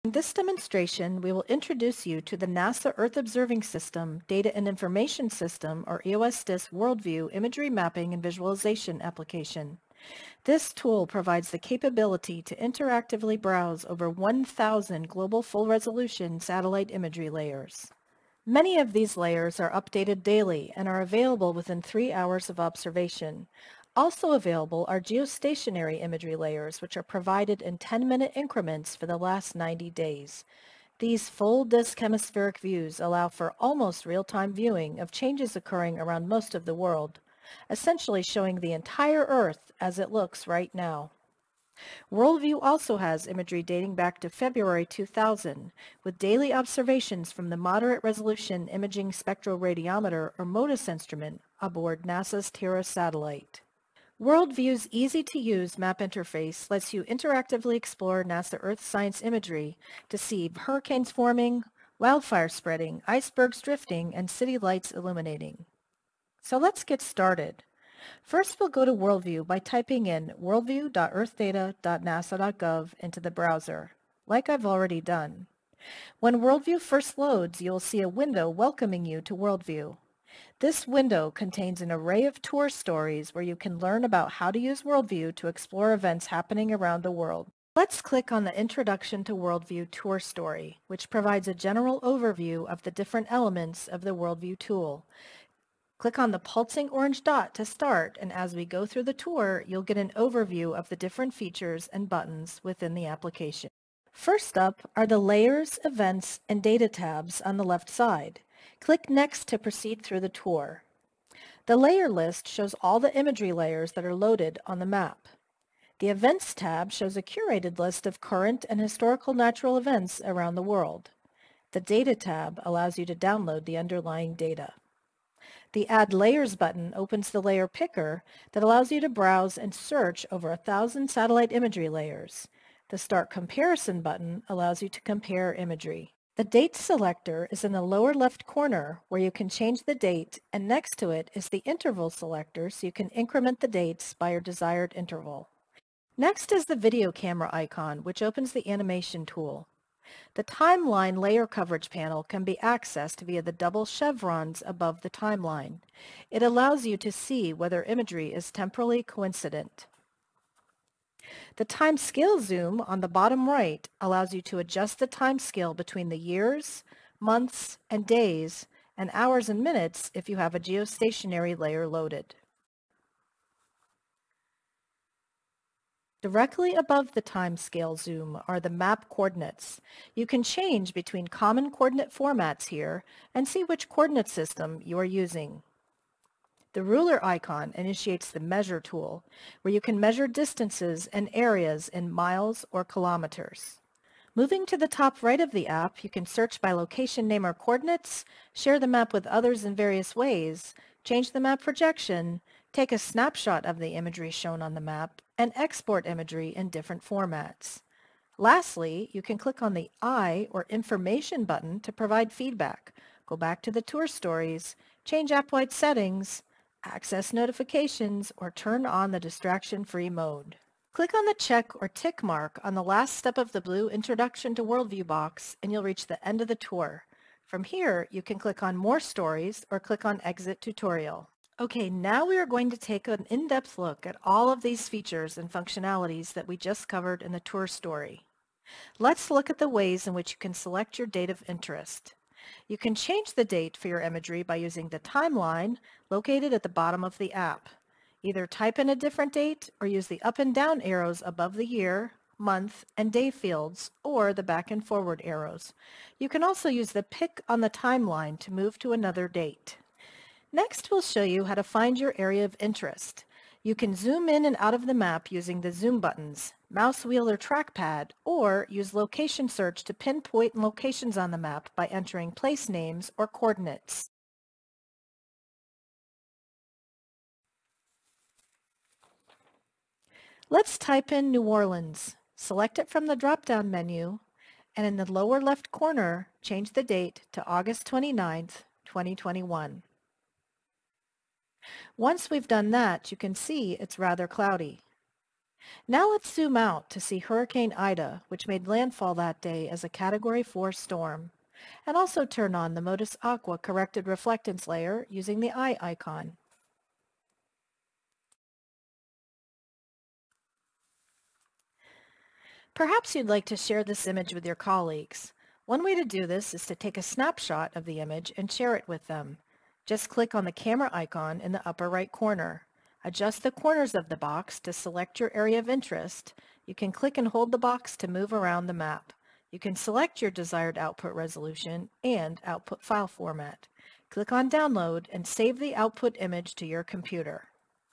In this demonstration, we will introduce you to the NASA Earth Observing System Data and Information System, or EOS-DIS Worldview Imagery Mapping and Visualization application. This tool provides the capability to interactively browse over 1,000 global full-resolution satellite imagery layers. Many of these layers are updated daily and are available within 3 hours of observation. Also available are geostationary imagery layers, which are provided in 10-minute increments for the last 90 days. These full disk hemispheric views allow for almost real-time viewing of changes occurring around most of the world, essentially showing the entire Earth as it looks right now. Worldview also has imagery dating back to February 2000, with daily observations from the Moderate Resolution Imaging Spectroradiometer, or MODIS instrument, aboard NASA's Terra satellite. Worldview's easy-to-use map interface lets you interactively explore NASA Earth science imagery to see hurricanes forming, wildfire spreading, icebergs drifting, and city lights illuminating. So let's get started. First, we'll go to Worldview by typing in worldview.earthdata.nasa.gov into the browser, like I've already done. When Worldview first loads, you'll see a window welcoming you to Worldview. This window contains an array of tour stories where you can learn about how to use Worldview to explore events happening around the world. Let's click on the Introduction to Worldview tour story, which provides a general overview of the different elements of the Worldview tool. Click on the pulsing orange dot to start, and as we go through the tour, you'll get an overview of the different features and buttons within the application. First up are the Layers, Events, and Data tabs on the left side. Click Next to proceed through the tour. The layer list shows all the imagery layers that are loaded on the map. The Events tab shows a curated list of current and historical natural events around the world. The Data tab allows you to download the underlying data. The Add Layers button opens the layer picker that allows you to browse and search over 1,000 satellite imagery layers. The Start Comparison button allows you to compare imagery. The Date selector is in the lower left corner where you can change the date, and next to it is the Interval selector so you can increment the dates by your desired interval. Next is the Video camera icon, which opens the Animation tool. The Timeline layer coverage panel can be accessed via the double chevrons above the timeline. It allows you to see whether imagery is temporally coincident. The Timescale Zoom on the bottom right allows you to adjust the time scale between the years, months, and days, and hours and minutes if you have a geostationary layer loaded. Directly above the Timescale Zoom are the map coordinates. You can change between common coordinate formats here and see which coordinate system you are using. The ruler icon initiates the Measure tool, where you can measure distances and areas in miles or kilometers. Moving to the top right of the app, you can search by location name or coordinates, share the map with others in various ways, change the map projection, take a snapshot of the imagery shown on the map, and export imagery in different formats. Lastly, you can click on the I or Information button to provide feedback, go back to the tour stories, change app-wide settings, access notifications, or turn on the distraction-free mode. Click on the check or tick mark on the last step of the blue Introduction to Worldview box and you'll reach the end of the tour. From here, you can click on More Stories or click on Exit Tutorial. Okay, now we are going to take an in-depth look at all of these features and functionalities that we just covered in the tour story. Let's look at the ways in which you can select your date of interest. You can change the date for your imagery by using the timeline located at the bottom of the app. Either type in a different date or use the up and down arrows above the year, month, and day fields, or the back and forward arrows. You can also use the pick on the timeline to move to another date. Next, we'll show you how to find your area of interest. You can zoom in and out of the map using the zoom buttons, mouse wheel or trackpad, or use location search to pinpoint locations on the map by entering place names or coordinates. Let's type in New Orleans. Select it from the drop-down menu, and in the lower left corner, change the date to August 29th, 2021. Once we've done that, you can see it's rather cloudy. Now let's zoom out to see Hurricane Ida, which made landfall that day as a Category 4 storm, and also turn on the Modus Aqua corrected reflectance layer using the eye icon. Perhaps you'd like to share this image with your colleagues. One way to do this is to take a snapshot of the image and share it with them. Just click on the camera icon in the upper right corner. Adjust the corners of the box to select your area of interest. You can click and hold the box to move around the map. You can select your desired output resolution and output file format. Click on Download and save the output image to your computer.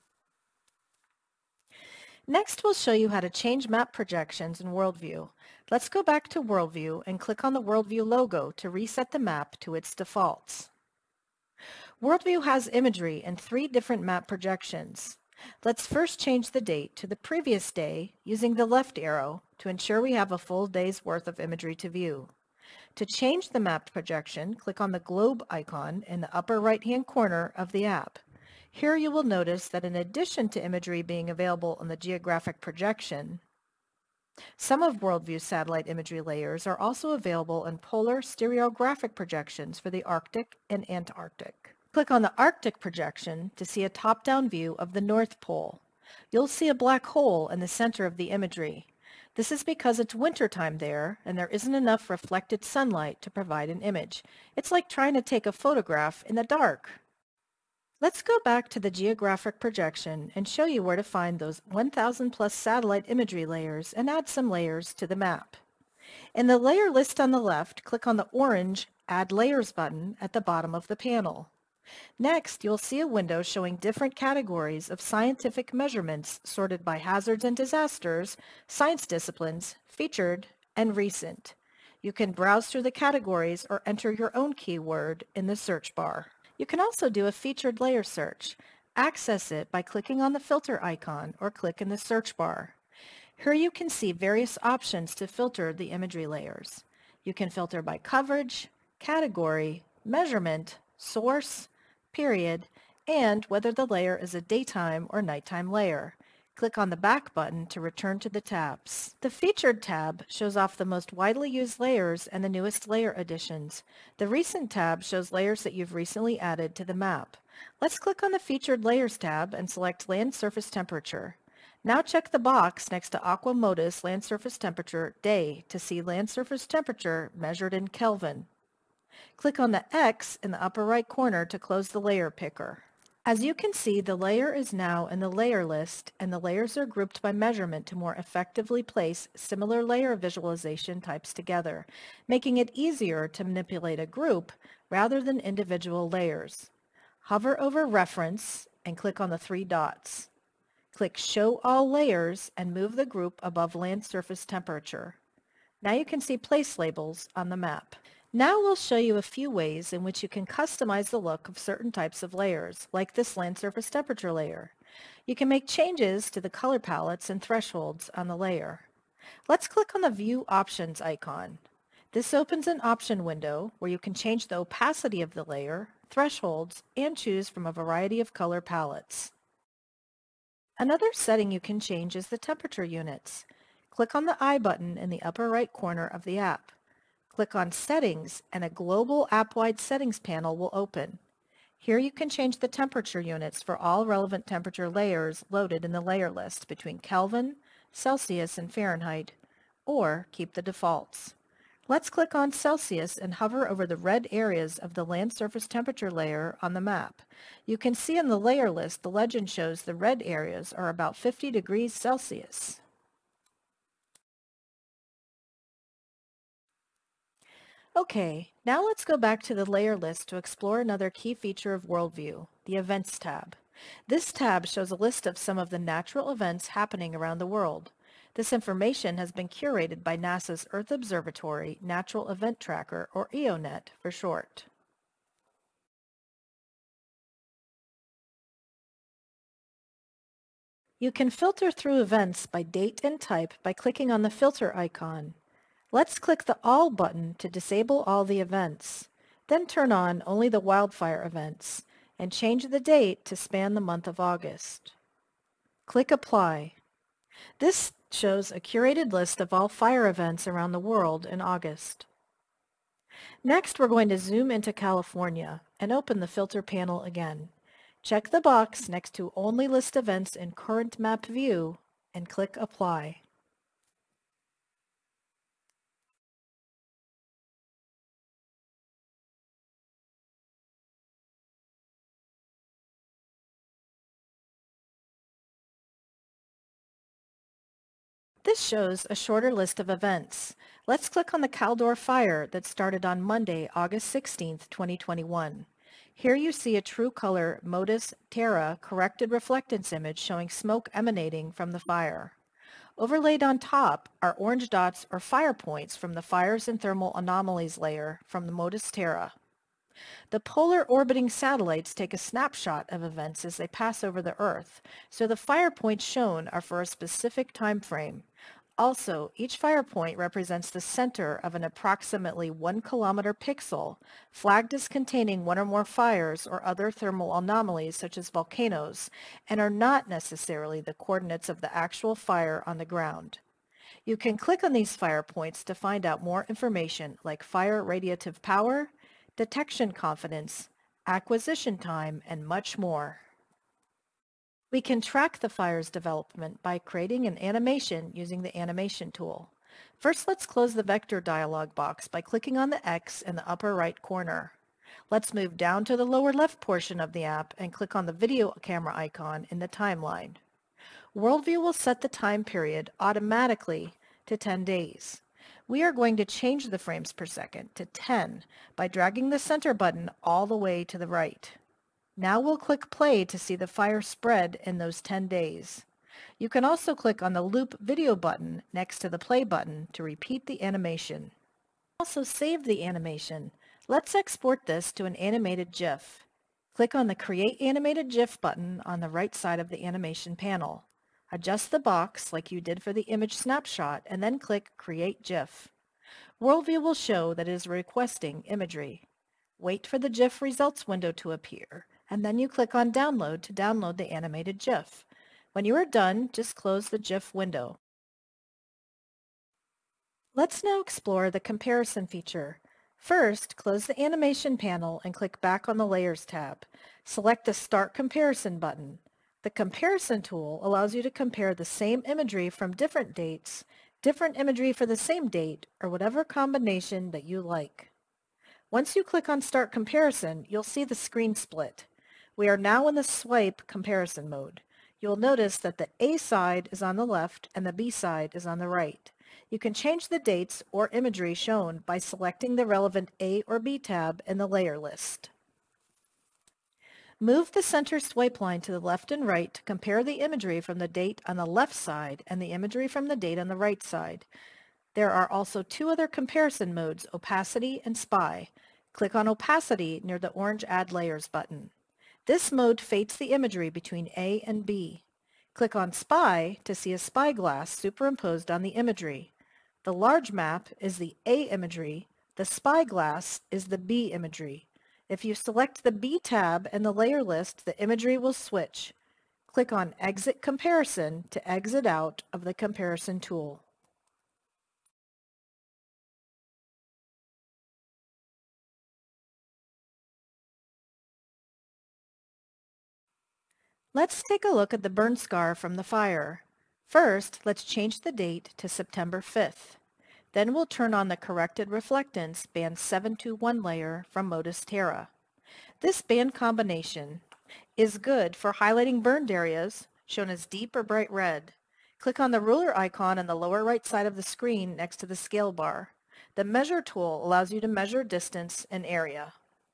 Next, we'll show you how to change map projections in Worldview. Let's go back to Worldview and click on the Worldview logo to reset the map to its defaults. Worldview has imagery in 3 different map projections. Let's first change the date to the previous day using the left arrow to ensure we have a full day's worth of imagery to view. To change the map projection, click on the globe icon in the upper right-hand corner of the app. Here you will notice that in addition to imagery being available on the geographic projection, some of Worldview's satellite imagery layers are also available in polar stereographic projections for the Arctic and Antarctic. Click on the Arctic projection to see a top-down view of the North Pole. You'll see a black hole in the center of the imagery. This is because it's wintertime there and there isn't enough reflected sunlight to provide an image. It's like trying to take a photograph in the dark. Let's go back to the geographic projection and show you where to find those 1,000 plus satellite imagery layers and add some layers to the map. In the layer list on the left, click on the orange Add Layers button at the bottom of the panel. Next, you'll see a window showing different categories of scientific measurements sorted by hazards and disasters, science disciplines, featured, and recent. You can browse through the categories or enter your own keyword in the search bar. You can also do a featured layer search. Access it by clicking on the filter icon or click in the search bar. Here you can see various options to filter the imagery layers. You can filter by coverage, category, measurement, source, period, and whether the layer is a daytime or nighttime layer. Click on the back button to return to the tabs. The Featured tab shows off the most widely used layers and the newest layer additions. The Recent tab shows layers that you've recently added to the map. Let's click on the Featured Layers tab and select Land Surface Temperature. Now check the box next to Aqua Modus Land Surface Temperature Day to see land surface temperature measured in Kelvin. Click on the X in the upper right corner to close the layer picker. As you can see, the layer is now in the layer list and the layers are grouped by measurement to more effectively place similar layer visualization types together, making it easier to manipulate a group rather than individual layers. Hover over Reference and click on the 3 dots. Click Show All Layers and move the group above Land Surface Temperature. Now you can see place labels on the map. Now we'll show you a few ways in which you can customize the look of certain types of layers, like this land surface temperature layer. You can make changes to the color palettes and thresholds on the layer. Let's click on the View Options icon. This opens an option window where you can change the opacity of the layer, thresholds, and choose from a variety of color palettes. Another setting you can change is the temperature units. Click on the I button in the upper right corner of the app. Click on Settings and a global app-wide settings panel will open. Here you can change the temperature units for all relevant temperature layers loaded in the layer list between Kelvin, Celsius, and Fahrenheit, or keep the defaults. Let's click on Celsius and hover over the red areas of the land surface temperature layer on the map. You can see in the layer list the legend shows the red areas are about 50 degrees Celsius. Okay, now let's go back to the layer list to explore another key feature of Worldview, the Events tab. This tab shows a list of some of the natural events happening around the world. This information has been curated by NASA's Earth Observatory Natural Event Tracker, or EONET for short. You can filter through events by date and type by clicking on the filter icon. Let's click the All button to disable all the events. Then turn on only the wildfire events and change the date to span the month of August. Click Apply. This shows a curated list of all fire events around the world in August. Next, we're going to zoom into California and open the filter panel again. Check the box next to Only List Events in Current Map View and click Apply. This shows a shorter list of events. Let's click on the Caldor Fire that started on Monday, August 16, 2021. Here you see a true color Modus Terra corrected reflectance image showing smoke emanating from the fire. Overlaid on top are orange dots or fire points from the Fires and Thermal Anomalies layer from the Modus Terra. The polar orbiting satellites take a snapshot of events as they pass over the Earth, so the fire points shown are for a specific time frame. Also, each fire point represents the center of an approximately 1 kilometer pixel, flagged as containing one or more fires or other thermal anomalies such as volcanoes, and are not necessarily the coordinates of the actual fire on the ground. You can click on these fire points to find out more information like fire radiative power, detection confidence, acquisition time, and much more. We can track the fire's development by creating an animation using the animation tool. First, let's close the vector dialog box by clicking on the X in the upper right corner. Let's move down to the lower left portion of the app and click on the video camera icon in the timeline. Worldview will set the time period automatically to 10 days. We are going to change the frames per second to 10 by dragging the center button all the way to the right. Now we'll click play to see the fire spread in those 10 days. You can also click on the loop video button next to the play button to repeat the animation. Also save the animation. Let's export this to an animated GIF. Click on the Create Animated GIF button on the right side of the animation panel. Adjust the box like you did for the image snapshot and then click Create GIF. Worldview will show that it is requesting imagery. Wait for the GIF results window to appear, and then you click on Download to download the animated GIF. When you are done, just close the GIF window. Let's now explore the comparison feature. First, close the animation panel and click back on the Layers tab. Select the Start Comparison button. The comparison tool allows you to compare the same imagery from different dates, different imagery for the same date, or whatever combination that you like. Once you click on Start Comparison, you'll see the screen split. We are now in the swipe comparison mode. You'll notice that the A side is on the left and the B side is on the right. You can change the dates or imagery shown by selecting the relevant A or B tab in the layer list. Move the center swipe line to the left and right to compare the imagery from the date on the left side and the imagery from the date on the right side. There are also two other comparison modes, Opacity and Spy. Click on Opacity near the orange Add Layers button. This mode fates the imagery between A and B. Click on Spy to see a spyglass superimposed on the imagery. The large map is the A imagery, the spyglass is the B imagery. If you select the B tab in the layer list, the imagery will switch. Click on Exit Comparison to exit out of the comparison tool. Let's take a look at the burn scar from the fire. First, let's change the date to September 5th. Then we'll turn on the corrected reflectance band 721 layer from Modus Terra. This band combination is good for highlighting burned areas, shown as deep or bright red. Click on the ruler icon on the lower right side of the screen next to the scale bar. The Measure tool allows you to measure distance and area.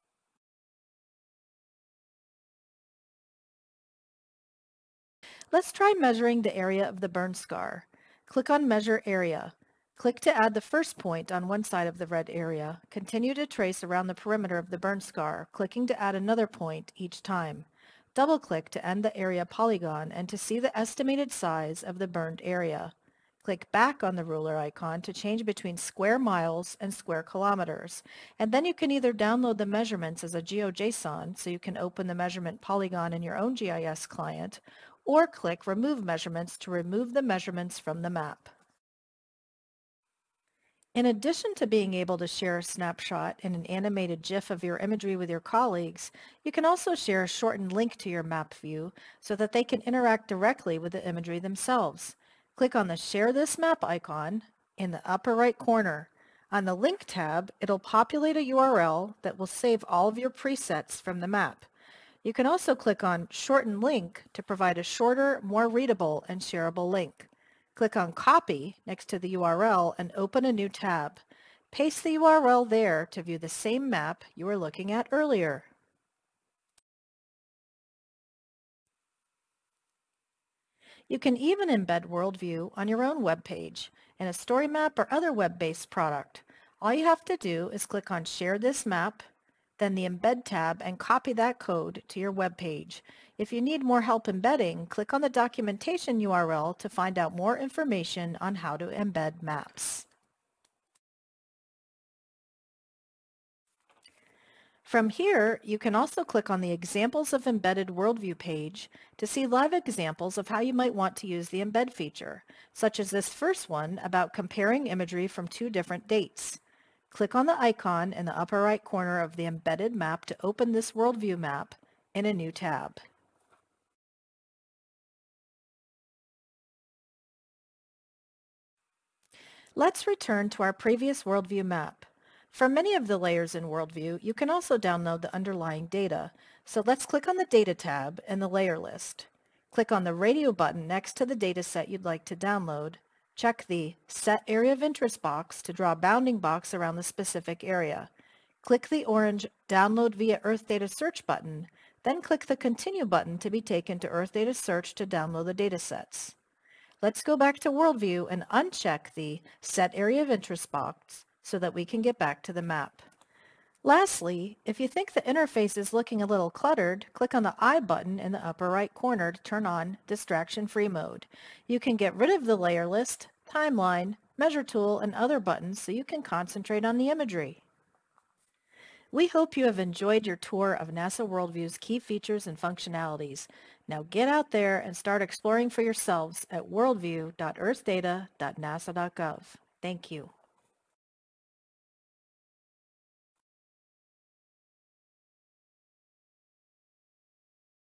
Let's try measuring the area of the burn scar. Click on Measure Area. Click to add the first point on one side of the red area. Continue to trace around the perimeter of the burn scar, clicking to add another point each time. Double-click to end the area polygon and to see the estimated size of the burned area. Click back on the ruler icon to change between square miles and square kilometers. And then you can either download the measurements as a GeoJSON, so you can open the measurement polygon in your own GIS client, or click Remove Measurements to remove the measurements from the map. In addition to being able to share a snapshot and an animated GIF of your imagery with your colleagues, you can also share a shortened link to your map view so that they can interact directly with the imagery themselves. Click on the Share This Map icon in the upper right corner. On the Link tab, it'll populate a URL that will save all of your presets from the map. You can also click on Shorten Link to provide a shorter, more readable, and shareable link. Click on Copy next to the URL and open a new tab. Paste the URL there to view the same map you were looking at earlier. You can even embed Worldview on your own web page, in a story map or other web-based product. All you have to do is click on Share This Map, then the Embed tab, and copy that code to your web page. If you need more help embedding, click on the documentation URL to find out more information on how to embed maps. From here, you can also click on the Examples of Embedded Worldview page to see live examples of how you might want to use the Embed feature, such as this first one about comparing imagery from 2 different dates. Click on the icon in the upper right corner of the embedded map to open this Worldview map in a new tab. Let's return to our previous Worldview map. For many of the layers in Worldview, you can also download the underlying data. So let's click on the Data tab in the layer list. Click on the radio button next to the dataset you'd like to download. Check the Set Area of Interest box to draw a bounding box around the specific area. Click the orange Download via Earth Data Search button, then click the Continue button to be taken to Earth Data Search to download the datasets. Let's go back to Worldview and uncheck the Set Area of Interest box so that we can get back to the map. Lastly, if you think the interface is looking a little cluttered, click on the I button in the upper right corner to turn on distraction-free mode. You can get rid of the layer list, timeline, measure tool, and other buttons so you can concentrate on the imagery. We hope you have enjoyed your tour of NASA Worldview's key features and functionalities. Now get out there and start exploring for yourselves at worldview.earthdata.nasa.gov. Thank you.